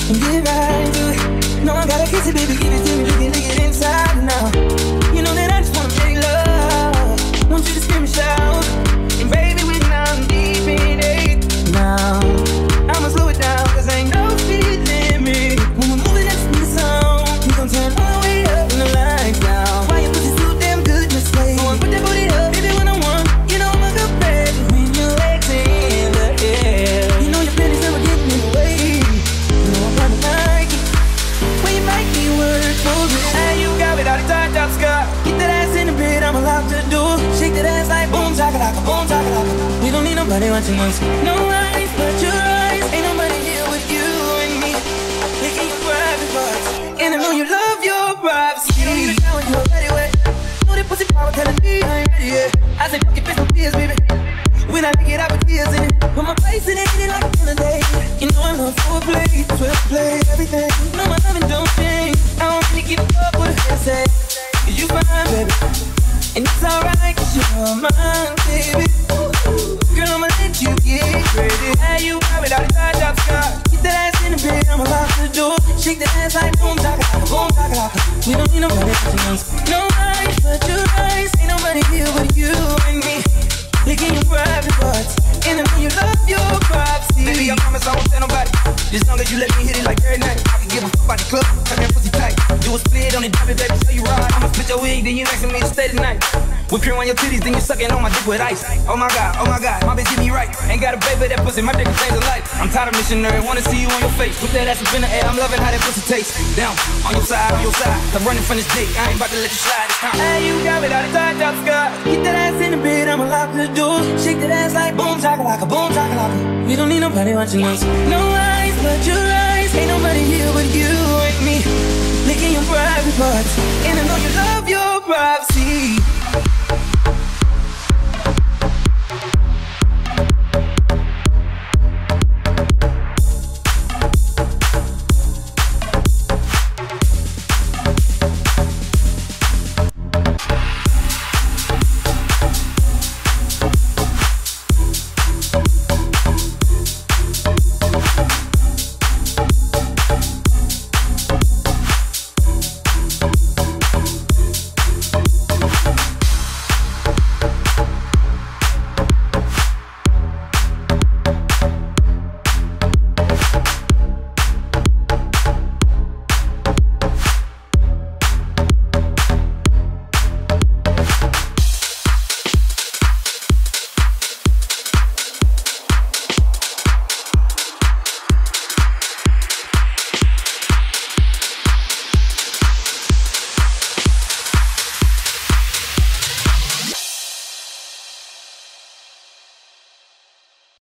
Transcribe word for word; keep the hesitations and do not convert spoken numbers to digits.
and get right to it. No, I gotta kiss it, baby, give it to me, lick it, lick it inside now. You know that I just wanna make love, want you to scream and shout, and baby, we now deep in it. Now, I'ma slow it down, cause ain't no speed limit. When we're moving, that's the sound. We gon' turn all the way up in the lights now. Why you pussy so damn good, Miss Slade? Go on, put that booty up, baby, when I want. You know I'm a good baby. When your legs in the air, you know your panties never getting in the way. You know I'm kinda like it when you make me work for it. And you got without a tight top skirt. Get that ass in the bed, I'ma lock the door. Shake that ass like boom, chakalaka, boom, chakalaka. We don't need nobody watching us. No eyes but your eyes. Ain't nobody here with you and me. Licking your private parts, and I know you love your privacy. You don't need to know when you're ready with. Know that pussy power telling me I ain't ready yet. I say fuck your face, no fears, baby. When I pick it up with tears in it, put my face in it, get it like a holiday. You know I love foreplay, twelve play, everything. You know my loving don't change. I don't really give up what they say. Cause you fine, baby, and it's alright cause you're mine, baby. Girl, I'ma let you get crazy. How you got without a tie top skirt? Get that ass in the bed, I'ma lock the door. Shake that ass like boom, chakalaka, boom, chakalaka. We don't need nobody watching us. No eyes but your eyes. Ain't nobody here but you and me. Licking your private parts, and I know you love your privacy. Baby, I promise I won't tell nobody. As long as you let me hit it like every night. I can give a fuck about the club, turn that pussy tight. Do a split on it, drop it, baby, show you ride. I'ma split your wig, then you asking me to stay tonight. Whip cream on your titties, then you sucking on my dick with ice. Oh my god, oh my god, my bitch get me right. Ain't got a baby, that pussy, my dick can change a life. I'm tired of missionary, wanna see you on your face. Put that ass up in the air, I'm loving how that pussy tastes. Down, on your side, on your side. I'm running from this dick, I ain't about to let you slide. It's time. Hey, you got without a tie top skirt. Get that ass in the bed, I'ma lock the door. Shake that ass like boom, chakalaka, boom, chakalaka. We don't need nobody watching us. No eyes but your eyes.